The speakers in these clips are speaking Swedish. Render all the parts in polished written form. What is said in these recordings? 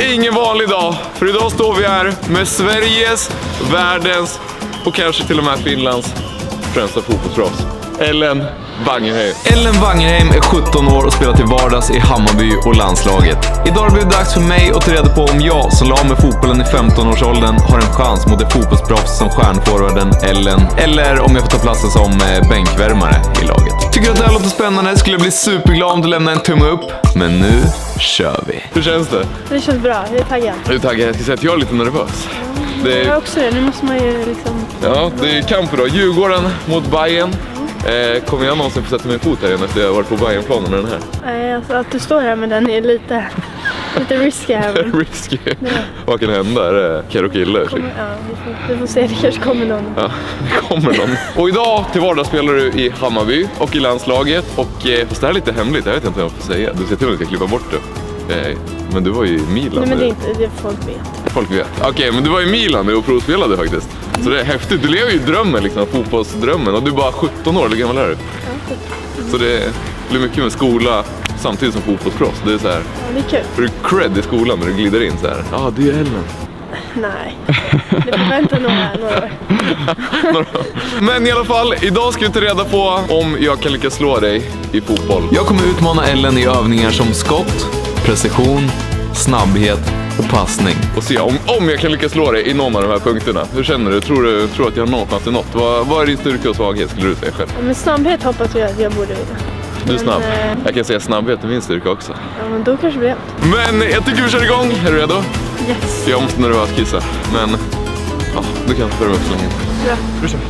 är ingen vanlig dag, för idag står vi här med Sveriges, världens och kanske till och med Finlands främsta fotbollsproffs, Ellen Wangerheim. Ellen Wangerheim är 17 år och spelar till vardags i Hammarby och landslaget. Idag har det blivit dags för mig att ta reda på om jag, som la med fotbollen i 15-årsåldern, har en chans mot ett fotbollsproffs som stjärnforwarden Ellen, eller om jag får ta platsen som bänkvärmare i laget. Tycker du att det här låter spännande? Skulle jag bli superglad om du lämnar en tumme upp. Men nu kör vi. Hur känns det? Det känns bra, jag är taggad. Jag är taggad, jag ska säga att jag är lite nervös. Jag är också det, nu måste man ju liksom... Ja, det är kamp idag. Djurgården mot Bayern. Kommer jag någonsin få sätta min fot här igen efter jag har varit på Bayernplanen med den här? Nej, alltså att du står här med den är lite risky här. Risky? Vad kan hända? Är det Kero Kille? Ja, vi får se, det kanske kommer någon. Ja, det kommer någon. Och idag till vardags spelar du i Hammarby och i landslaget. Och fast det här är lite hemligt, jag vet inte vad jag får säga. Du ser till att jag ska klippa bort det. Men du var ju i Milan. Nej, men det är inte det folk vet. Folk vet. Okej, men du var i Milan nu och provspelade faktiskt. Så det är häftigt. Du lever ju drömmen, liksom, fotbollsdrömmen. Och du är bara 17 år, eller gammal är du? Ja, 17. Så det blir mycket med skola samtidigt som fotbollsproffs. Det är så här. Ja, det är kul. För du cred i skolan när du glider in så här. Ja, det är Ellen. Nej, det får vänta några år. Men i alla fall, idag ska vi ta reda på om jag kan lyckas slå dig i fotboll. Jag kommer utmana Ellen i övningar som skott, precision, snabbhet och passning. Och se om jag kan lyckas slå dig i någon av de här punkterna. Hur känner du? Tror du att jag har någon chans till något? Vad är din styrka och svaghet skulle du säga själv? Ja, men snabbhet hoppas jag att jag borde vinna. Du är snabb. Jag kan säga snabbhet är min styrka också. Ja, men då kanske blir det. Men jag tycker vi kör igång. Är du redo? Yes. Jag måste nervös kissa. Men ja, du kan börja upp så länge. Ja. Du kör.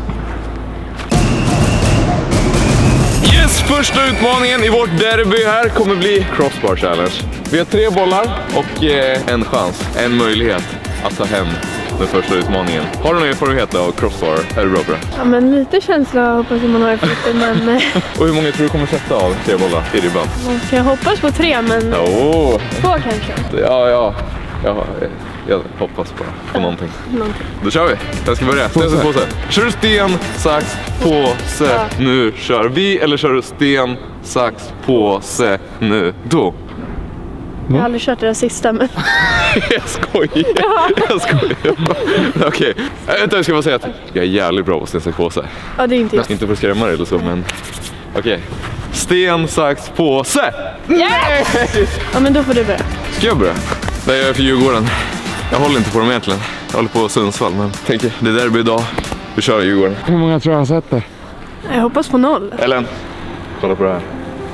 Yes, första utmaningen i vårt derby här kommer bli crossbar challenge. Vi har 3 bollar och en chans, en möjlighet att ta hem den första utmaningen. Har du någon erfarenhet av crossbar? Är du bra på det? Ja, men lite känsla hoppas jag man har i foten, men... Och hur många tror du kommer sätta av 3 bollar i ribban? Jag hoppas på 3, men 2 kanske. Ja. Jag hoppas på någonting. Då kör vi. Jag ska börja. Sten, sax, påse. Kör du sten, sax, påse. Ja. Nu kör vi. Eller kör du sten, sax, påse. Nu. Då. Jag har aldrig kört det där sista, men... Jag skojar. Ja. Jag skojar. Okej. Jag ska bara säga att jag är jävligt bra på sten, sax, påse. Ja, det är inte jag. Inte för att skrämma dig eller så, men... Okej. Sten, sax, påse. Nej! Ja, men då får du börja. Ska jag börja? Det är jag för Djurgården. Jag håller inte på dem egentligen. Jag håller på Sundsvall, men tänker det där blir idag. Vi kör Djurgården. Hur många tror jag har sett det? Jag hoppas på 0. Ellen, kolla på det här.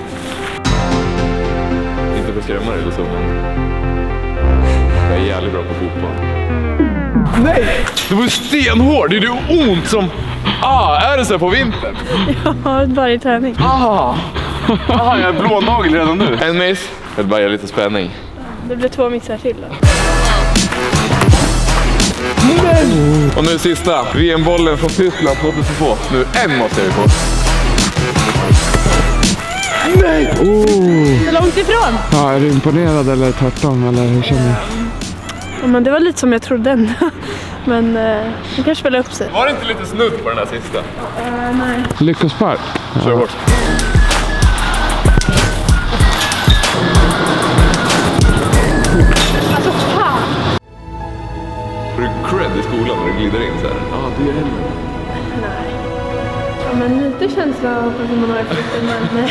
Inte för att skrämma dig eller så, men jag är jävligt bra på fotboll. Nej! Det var ju stenhård. Det är ju ont som... är det så på vintern? Ja, varje träning. Jag är blånagel redan nu. En miss. Jag vill bara ge lite spänning. Det blir 2 missar till då. Och nu sista. VM-bollen från Tyskland 2002. Nu en måste jag på. Nej! Så långt ifrån. Ja, är du imponerad eller tvärtom? Eller hur känner du? Ja, men det var lite som jag trodde ändå. Men det kanske spelar upp sig. Var det inte lite snudd på den här sista? Nej. Lyckospark. Kör hårt. Alltså fan! Får du cred i skolan när du glider in så här? Ja, det är Ellen. Nej. Ja, men lite känsla hoppas man har i foten, men...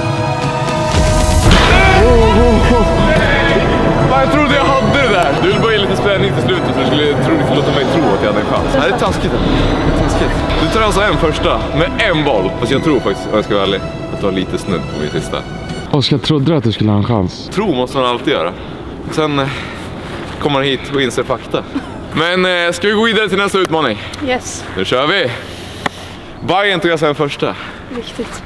Jag trodde jag hade det där. Du vill bara ge lite spänning till slutet så du skulle låta mig tro att jag hade en chans. Det här är taskigt. Du tar alltså en första med en boll. Fast jag tror faktiskt, om jag ska vara ärlig, att du har lite snudd på min sista. Oskar, trodde du att du skulle ha en chans? Tro måste man alltid göra. Sen kommer man hit och inser fakta. Men ska vi gå vidare till nästa utmaning? Yes. Nu kör vi. Bayern tog jag sen första. Viktigt.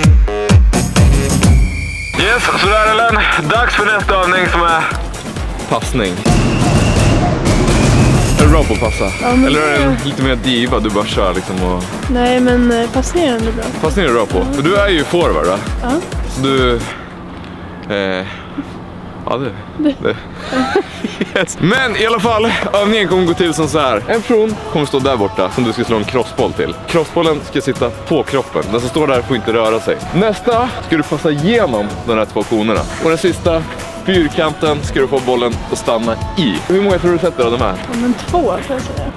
Yes, så där Ellen. Dags för nästa övning som är passning. Är du bra på att passa? Ja, men eller är det lite mer diva? Du bara kör liksom och... Nej, men passning är ändå bra. Passning är du bra på. För du är ju forward, va? Ja. Så du... Ja, det. Yes. Men i alla fall, övningen kommer gå till som så här. En person kommer stå där borta som du ska slå en crossboll till. Crossbollen ska sitta på kroppen. Den som står där får inte röra sig. Nästa ska du passa igenom de här 2 konerna. Och den sista fyrkanten ska du få bollen att stanna i. Hur många tror du sätter av de här? Ja, men 2 får jag säga.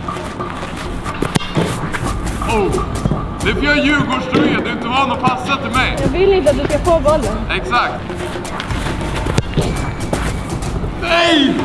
Det är för jag Djurgårdströja, du är inte van att passa till mig. Jag vill inte att du ska få bollen. Exakt. Nej!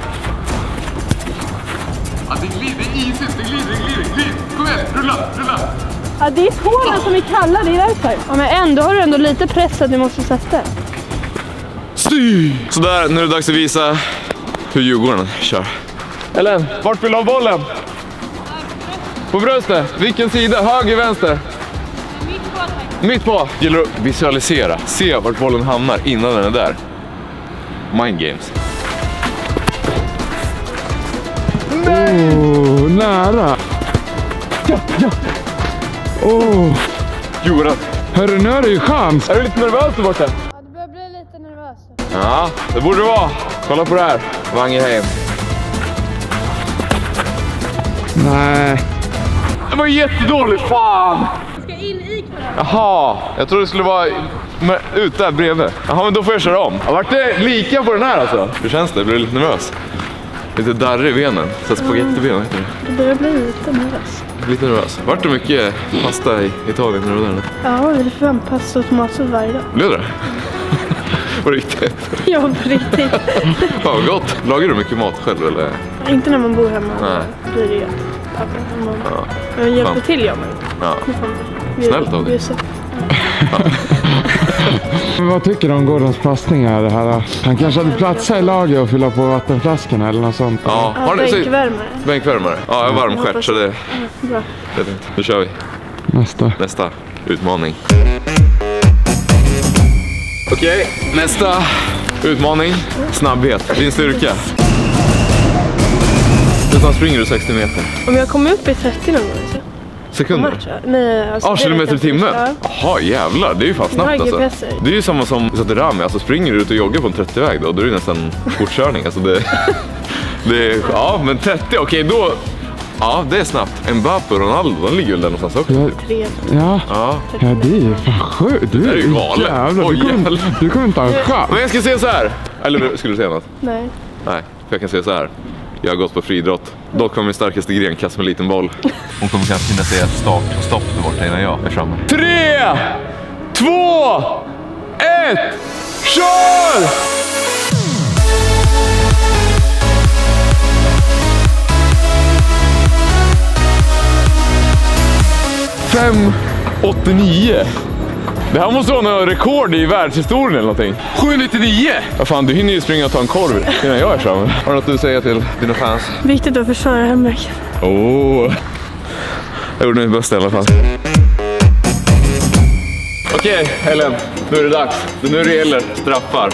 Ja, det är isigt, det glider. Kom igen, rulla. Ja, det är tårna som är kalla, det är därför. Ja, men ändå har du ändå lite press att du måste sätta. Styr! Sådär, nu är det dags att visa hur Djurgården kör. Ellen, vart vill du ha bollen? På bröstet. Vilken sida? Höger, vänster? Mitt på. Gäller att visualisera. Se vart bollen hamnar innan den är där. Mind games. Nej! Oh, nära! Ja! Djurgården. Hörru, nu är det ju chans. Är du lite nervös där borta? Ja, du börjar bli lite nervös. Ja, det borde det vara. Kolla på det här. Wangeheim. Nej. Det var jättedåligt, fan! Du ska in i kvar. Jaha, jag trodde det skulle vara ut där bredvid. Jaha, men då får jag köra om. Vart det lika på den här alltså? Hur känns det? Blir du lite nervös? Lite darrig i benen. Så spagettiben, vet du. Du börjar bli lite nervös. Lite nervös. Vart det mycket pasta i Italien när du var där nu? Ja, det är 5 pasta och tomatsås varje dag. Blev det? På riktigt? Ja, på riktigt. Fan vad gott. Lagar du mycket mat själv eller? Inte när man bor hemma. Nej. Blir det pappa. Jag hjälper till, jag med. Ja. Snällt av dig. Men vad tycker du om Gordons passningar? Det här? Han kanske hade platser i laget och fylla på vattenflaskorna eller något sånt. Ja, Ja, bänkvärmare. Bänkvärmare. Ja, jag har varm stjärt så det... Bra. Nu kör vi. Nästa utmaning. Okej, nästa utmaning. Snabbhet. Din styrka. Utan springer du 60 meter. Om jag kommer upp i 30 någon gång så. Sekunder? Nej, alltså kilometer i timmen? Ja. Jaha, jävlar. Det är ju fan snabbt alltså. Det är ju samma som Rami. Alltså springer du ut och joggar på en 30-väg då är det nästan fortkörning. Alltså ja, men 30, okej då... Ja, det är snabbt. Mbappé och Ronaldo, de ligger väl där någonstans också. Ja, det är ju fan sjukt. Du är ju galen. Jävlar, du kommer inte ha en chans. Men jag ska säga så här. Eller skulle du säga något? Nej. Nej, för jag kan säga så här. Jag har gått på friidrott. Dock var min starkaste gren kast med liten boll. Hon kommer kanske hinna säga start och stopp där borta innan jag är framme. 3, 2, 1, kör! Fem, 89. Det här måste vara något rekord i världshistorien eller någonting. 7,99! Vad fan, du hinner ju springa och ta en korv innan jag är framme. Har du något du säger till dina fans? Viktigt att försvara hemläget. Jag gjorde mitt bästa i alla fall. Okej, Ellen. Nu är det dags. Nu är det gäller straffar.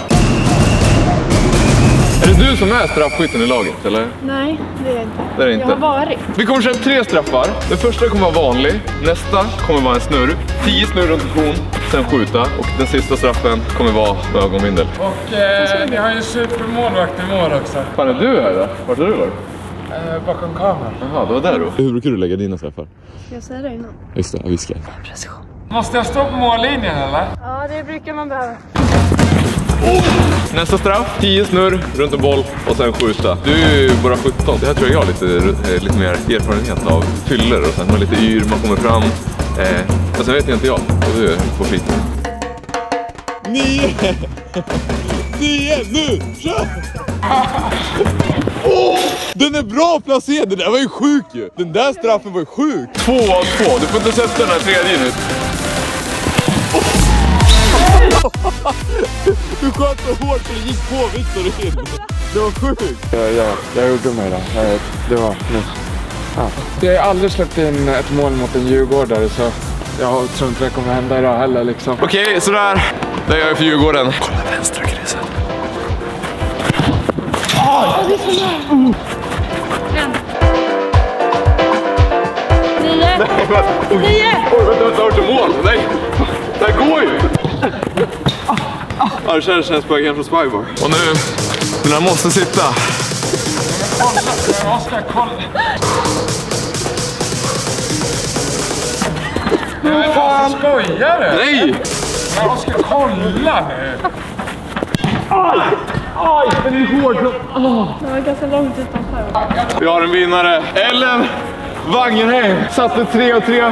Är det du som är straffskytten i laget, eller? Nej, det är jag inte. Det är det inte. Jag har varit. Vi kommer köra 3 straffar. Den första kommer vara vanlig. Nästa kommer vara en snurr. 10 snurr runt kon, sen skjuta. Och den sista straffen kommer vara med ögonbindel. Och ni har ju supermålvakt i mål också. Fan, är du här då? Vart är du var? Bakom kameran. Jaha, det var där då. Hur brukar du lägga dina straffar? Ska jag säga det innan? Just det, jag viskar. Precision. Måste jag stå på mållinjen eller? Ja, det brukar man behöva. Nästa straff, 10 snurr runt en boll och sen skjuta. Du är ju bara 17. Det här tror jag har lite mer erfarenhet av. Fyller och sen man lite yr, man kommer fram. Och sen vet jag inte jag. Och du är på fritid. 9! 10, nu! Kör! Den är bra placerad, det där var ju sjuk ju. Den där straffen var ju sjuk. 2 av 2, du får inte sätta den här tredje nu. Du sköt så hårt så det gick på Victor in. Det var sjukt. Jag gjorde mig då. Det var nu. Ja. Jag har aldrig släppt in ett mål mot en djurgårdare så jag tror inte det kommer hända idag heller liksom. Okej, sådär. Där gör jag för Djurgården. Kolla vänstra krisen. Det är så nära. 9. Oj, vänta, har du mål? Nej, det här går ju. Ja, det känns på vägen från Spybar. Och nu, den här måste sitta. Oskar, kolla. Men fan, skojar du? Nej! Men Oskar, kolla nu. Aj, den är hård. Det var ganska långt utanför. Vi har en vinnare. Ellen Wangerheim satte 3-3.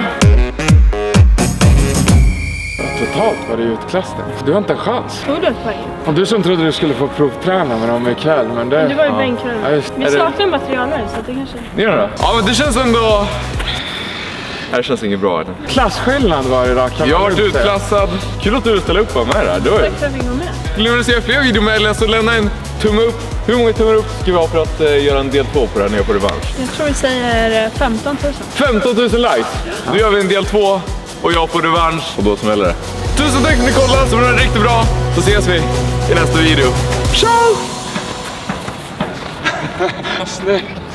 Totalt var det utklassning. Du har inte en chans. Tog du ett poäng? Och du som trodde du skulle få provträna med dem ikväll, men det... Du var ju bänkare. Ja, vi saknar materialare så att det kanske... Gör det? Ja, men det känns ändå... Det känns inget bra. Klassskillnad var det då. Jag har varit utklassad. Kul att du ställer upp med det här. Tack för att jag fick vara med. Vill du se fler videor med Ellen så lämna en tumme upp. Hur många tummar upp ska vi ha för att göra en del 2 på det här när jag får revansch? Jag tror vi säger 15 000. 15 000 likes. Då gör vi en del 2 och jag får revansch. Och då smäller det. Tusen tack för att ni kollade, så var det riktigt bra. Så ses vi i nästa video. Ciao! Snyggt.